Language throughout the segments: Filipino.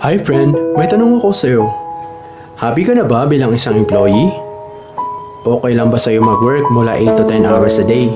Hi friend, may tanong ako sa'yo. Happy ka na ba bilang isang employee? Okay lang ba sa'yo mag-work mula 8 to 10 hours a day?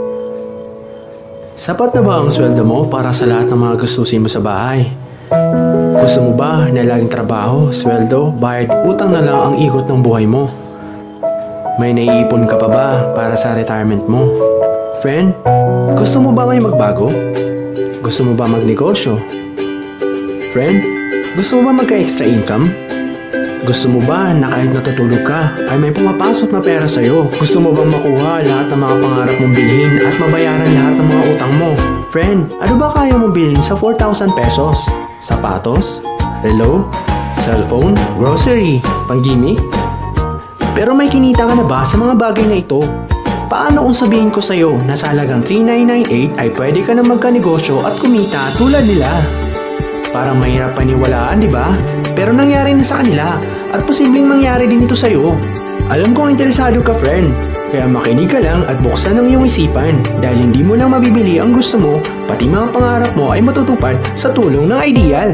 Sapat na ba ang sweldo mo para sa lahat ng mga gustusin mo sa bahay? Gusto mo ba na laging trabaho, sweldo, bayad, utang na lang ang ikot ng buhay mo? May naiipon ka pa ba para sa retirement mo? Friend, gusto mo ba may magbago? Gusto mo ba magnegosyo? Friend, gusto mo ba magka-extra income? Gusto mo ba na kahit natutulog ka ay may pumapasok na pera sa'yo? Gusto mo bang makuha lahat ng mga pangarap mong bilhin at mabayaran lahat ng mga utang mo? Friend, ano ba kaya mong bilhin sa 4,000 pesos? Sapatos? Relo? Cellphone? Grocery? Panggimik? Pero may kinita ka na ba sa mga bagay na ito? Paano kung sabihin ko sa'yo na sa halagang 3,998 ay pwede ka na magkanegosyo at kumita tulad nila? Parang mahirap paniwalaan, di ba? Pero nangyari na sa kanila at posibleng mangyari din ito sa'yo. Alam kong interesado ka, friend. Kaya makinig ka lang at buksan ang iyong isipan dahil hindi mo lang mabibili ang gusto mo, pati mga pangarap mo ay matutupad sa tulong ng Ideal.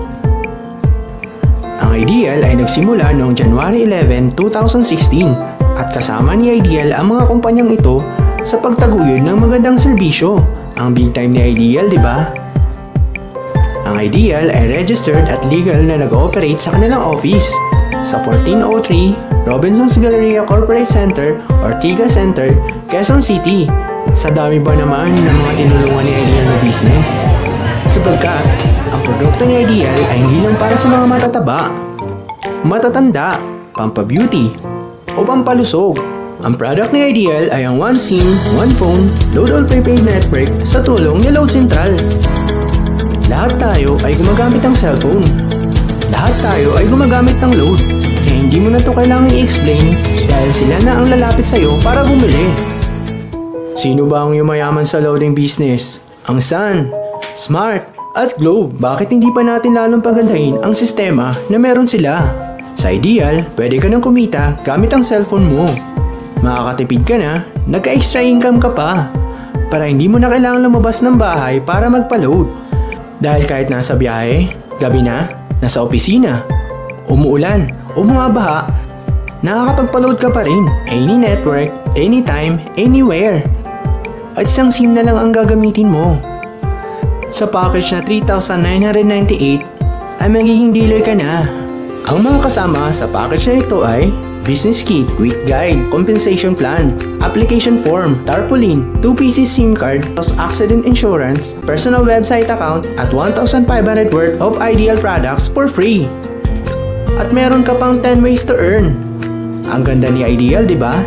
Ang Ideal ay nagsimula noong January 11, 2016 at kasama ni Ideal ang mga kumpanyang ito sa pagtaguyod ng magandang serbisyo. Ang big time ni Ideal, di ba? Ang Ideal ay registered at legal na nag-ooperate sa kanilang office sa 1403 Robinson's Galleria Corporate Center, Ortigas Center, Quezon City. Sa dami ba naman ng mga tinulungan ni Ideal na business? Sapagkat ang produkto ni Ideal ay hindi lang para sa mga matataba, matatanda, pampabeauty, o pampalusog. Ang product ni Ideal ay ang One SIM, One Phone, Load All Prepaid Network sa tulong ni Load Central. Lahat tayo ay gumagamit ng cellphone. Lahat tayo ay gumagamit ng load. Kaya hindi mo na ito kailangang i-explain dahil sila na ang lalapit sa'yo para bumili. Sino ba ang yumayaman sa loading business? Ang Sun, Smart, at Globe. Bakit hindi pa natin lalong pagandahin ang sistema na meron sila? Sa Ideal, pwede ka nang kumita gamit ang cellphone mo. Makakatipid ka na, nagka-extra income ka pa. Para hindi mo na kailangang lumabas ng bahay para magpa-load. Dahil kahit nasa biyahe, gabi na, nasa opisina, umuulan, o bumabaha, nakakapagpa-load ka pa rin. Any network, anytime, anywhere. At isang SIM na lang ang gagamitin mo. Sa package na 3,998 ay magiging dealer ka na. Ang mga kasama sa package na ito ay Business Kit, Quick Guide, Compensation Plan, Application Form, Tarpaulin, 2 pieces SIM card, Accident Insurance, Personal Website Account, at 1,500 worth of Ideal products for free. At meron ka pang 10 ways to earn. Ang ganda ni Ideal, di ba?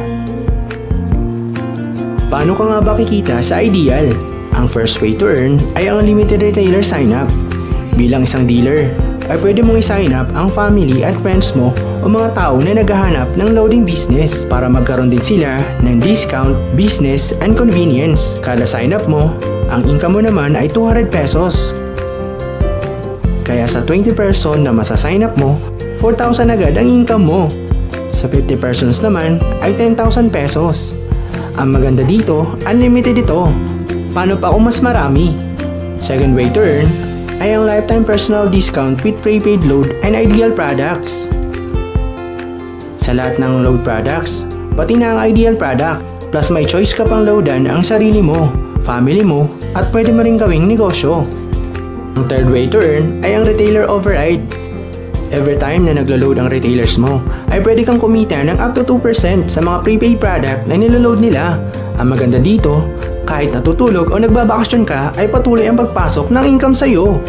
Paano ka nga ba kikita sa Ideal? Ang first way to earn ay ang limited retailer sign-up. Bilang isang dealer, ay pwede mong i-sign up ang family at friends mo o mga tao na naghahanap ng loading business para magkaroon din sila ng discount, business, and convenience. Kada sign up mo, ang income mo naman ay 200 pesos. Kaya sa 20 person na masa-sign up mo, 4,000 agad ang income mo. Sa 50 persons naman ay 10,000 pesos. Ang maganda dito, unlimited ito. Paano pa kung mas marami? Second way to earn ay ang lifetime personal discount with prepaid load and Ideal products. Sa lahat ng load products, pati na ang Ideal product, plus may choice ka pang loadan ang sarili mo, family mo, at pwede mo rin gawing negosyo. Ang third way to earn ay ang retailer override. Every time na naglo-load ang retailers mo, ay pwede kang kumita ng up to 2% sa mga prepaid product na niloload nila. Ang maganda dito, kahit natutulog o nagbabakasyon ka ay patuloy ang pagpasok ng income sa'yo.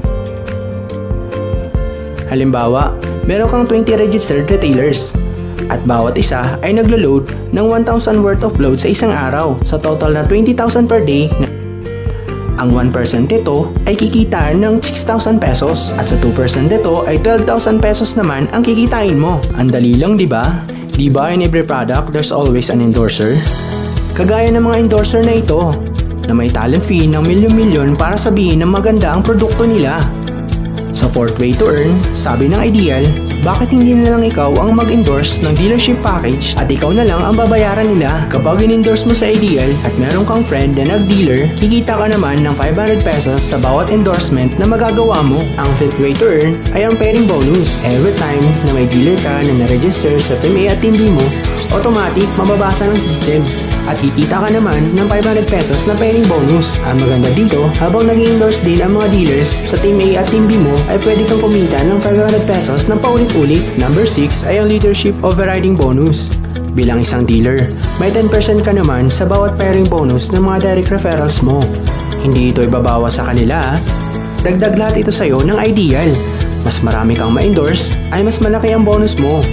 Halimbawa, meron kang 20 registered retailers at bawat isa ay naglo-load ng 1,000 worth of load sa isang araw sa total na 20,000 per day. Ang 1% nito ay kikitaan ng 6,000 pesos at sa 2% nito ay 12,000 pesos naman ang kikitain mo. Ang dali lang, di ba? Di ba in every product there's always an endorser? Kagaya ng mga endorser na ito, na may talent fee ng milyon-milyon para sabihin na maganda ang produkto nila. Sa fourth way to earn, sabi ng Ideal, bakit hindi na lang ikaw ang mag-endorse ng dealership package at ikaw na lang ang babayaran nila? Kapag in-endorse mo sa Ideal at meron kang friend na nag-dealer, kikita ka naman ng 500 pesos sa bawat endorsement na magagawa mo. Ang fifth way to earn ay ang pairing bonus. Every time na may dealer ka na na-register sa Team A at Team B mo, automatic mababasa ng system at kikita ka naman ng 500 pesos na pairing bonus. Ang maganda dito, habang nag-endorse din ang mga dealers sa Team A at Team B mo, ay pwede kang kumita ng 500 pesos na paulit-ulit. Number 6 ay ang leadership overriding bonus. Bilang isang dealer, may 10% ka naman sa bawat pairing bonus ng mga direct referrals mo. Hindi ito ibabawas sa kanila. Dagdag lahat ito sa'yo ng Ideal. Mas marami kang ma-endorse, ay mas malaki ang bonus mo.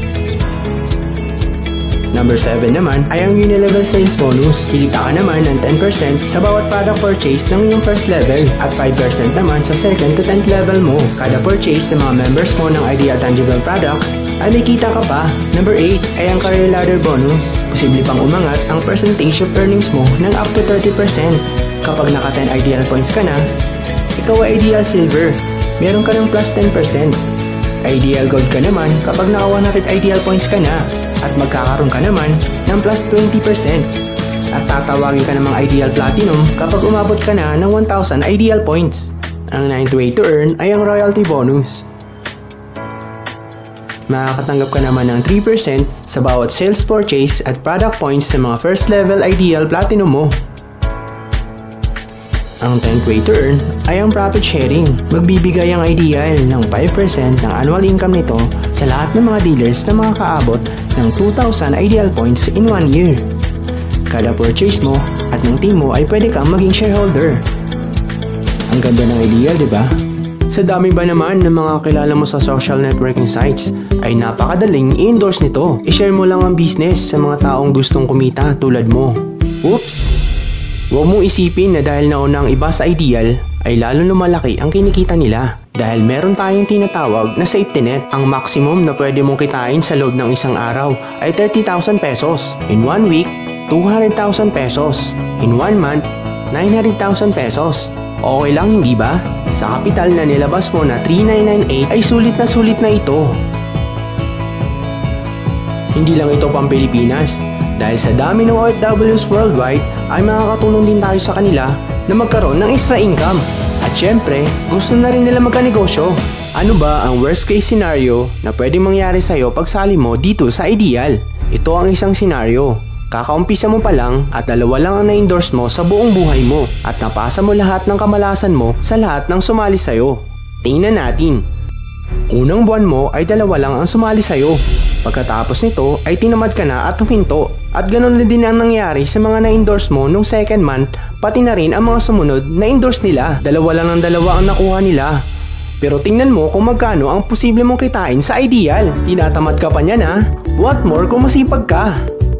Number 7 naman ay ang unilevel sales bonus. Kikita ka naman ng 10% sa bawat product purchase ng iyong first level at 5% naman sa second to 10th level mo. Kada purchase ng mga members mo ng Ideal Tangible Products ay may kita ka pa. Number 8 ay ang career ladder bonus. Posible pang umangat ang percentage of earnings mo ng up to 30%. Kapag naka 10 Ideal points ka na, ikaw ay Ideal Silver. Meron ka ng plus 10%. Ideal Gold ka naman kapag naka 100 Ideal points ka na at magkakaroon ka naman ng plus 20%. At tatawagin ka namang Ideal Platinum kapag umabot ka na ng 1,000 Ideal points. Ang 9th way to earn ay ang royalty bonus. Makakatanggap ka naman ng 3% sa bawat sales purchase at product points sa mga first level Ideal Platinum mo. Ang 10th way to earn ay ang profit sharing. Magbibigay ang Ideal ng 5% ng annual income nito sa lahat ng mga dealers na makakaabot ng 2,000 Ideal points in 1 year. Kada purchase mo at ng team mo ay pwede kang maging shareholder. Ang ganda ng Ideal, di ba? Sa dami ba naman ng mga kilala mo sa social networking sites, ay napakadaling i-endorse nito. I-share mo lang ang business sa mga taong gustong kumita tulad mo. Oops! Huwag mong isipin na dahil nauna ang iba sa Ideal, ay lalo lumalaki ang kinikita nila. Dahil meron tayong tinatawag na safety net. Ang maximum na pwede mong kitain sa loob ng isang araw ay 30,000 pesos. In 1 week, 200,000 pesos. In 1 month, 900,000 pesos. Okay lang, hindi ba? Sa kapital na nilabas mo na 3,998 ay sulit na ito. Hindi lang ito pang Pilipinas. Dahil sa dami ng OFWs worldwide, ay makakatulong din tayo sa kanila na magkaroon ng extra income. At syempre, gusto na rin nila magkanegosyo. Ano ba ang worst case scenario na pwedeng mangyari sa'yo pag sali mo dito sa Ideal? Ito ang isang scenario. Kakaumpisa mo pa lang at 2 lang ang na-endorse mo sa buong buhay mo at napasa mo lahat ng kamalasan mo sa lahat ng sumali sa'yo. Tingnan natin. Unang buwan mo ay 2 lang ang sumali sa'yo. Pagkatapos nito ay tinamad ka na at huminto. At ganun na din ang nangyari sa mga na-endorse mo nung second month, pati na rin ang mga sumunod na endorse nila. 2 lang ang nakuha nila. Pero tingnan mo kung magkano ang posible mong kitain sa Ideal. Tinatamad ka pa niyan ha? What more kung masipag ka?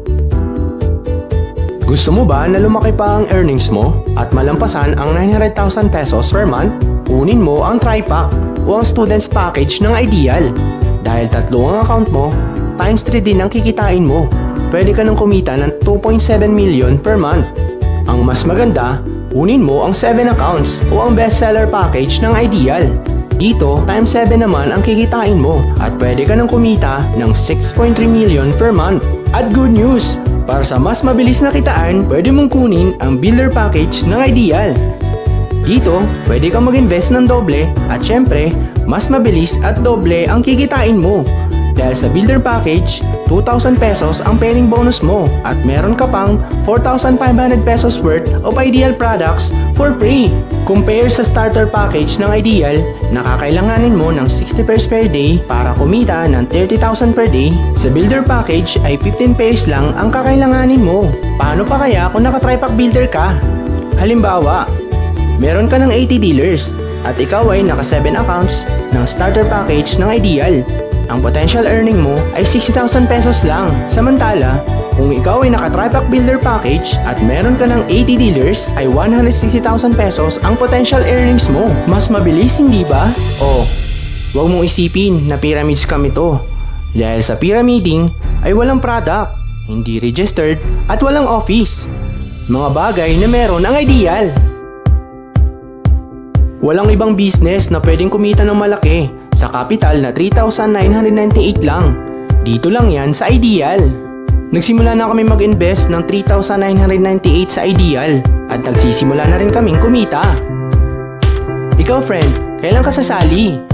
Gusto mo ba na lumaki pa ang earnings mo at malampasan ang 900,000 pesos per month? Kunin mo ang TriPack o ang Students Package ng Ideal. Dahil 3 ang account mo, times 3 din ang kikitain mo. Pwede ka nang kumita ng 2.7 million per month. Ang mas maganda, kunin mo ang 7 accounts o ang bestseller package ng Ideal. Dito, times 7 naman ang kikitain mo at pwede ka nang kumita ng 6.3 million per month. At good news! Para sa mas mabilis na kitaan, pwede mong kunin ang builder package ng Ideal. Dito, pwede kang mag-invest ng doble at syempre, mas mabilis at doble ang kikitain mo. Dahil sa builder package, 2,000 pesos ang pairing bonus mo at meron ka pang 4,500 pesos worth of Ideal products for free. Compare sa starter package ng Ideal, nakakailanganin mo ng 60 pairs per day para kumita ng 30,000 per day. Sa builder package ay 15 pairs lang ang kakailanganin mo. Paano pa kaya kung naka-TriPack builder ka? Halimbawa, meron ka ng 80 dealers at ikaw ay naka 7 accounts ng starter package ng Ideal. Ang potential earning mo ay 60,000 pesos lang. Samantala, kung ikaw ay naka-TriPack builder package at meron ka ng 80 dealers, ay 160,000 pesos ang potential earnings mo. Mas mabilis, hindi ba? O, huwag mong isipin na pyramid scam ito. Dahil sa pyramiding ay walang product, hindi registered at walang office. Mga bagay na meron ang Ideal. Walang ibang business na pwedeng kumita ng malaki sa capital na 3,998 lang. Dito lang yan sa Ideal. Nagsimula na kami mag-invest ng 3,998 sa Ideal at nagsisimula na rin kaming kumita. Ikaw friend, kailan ka sasali?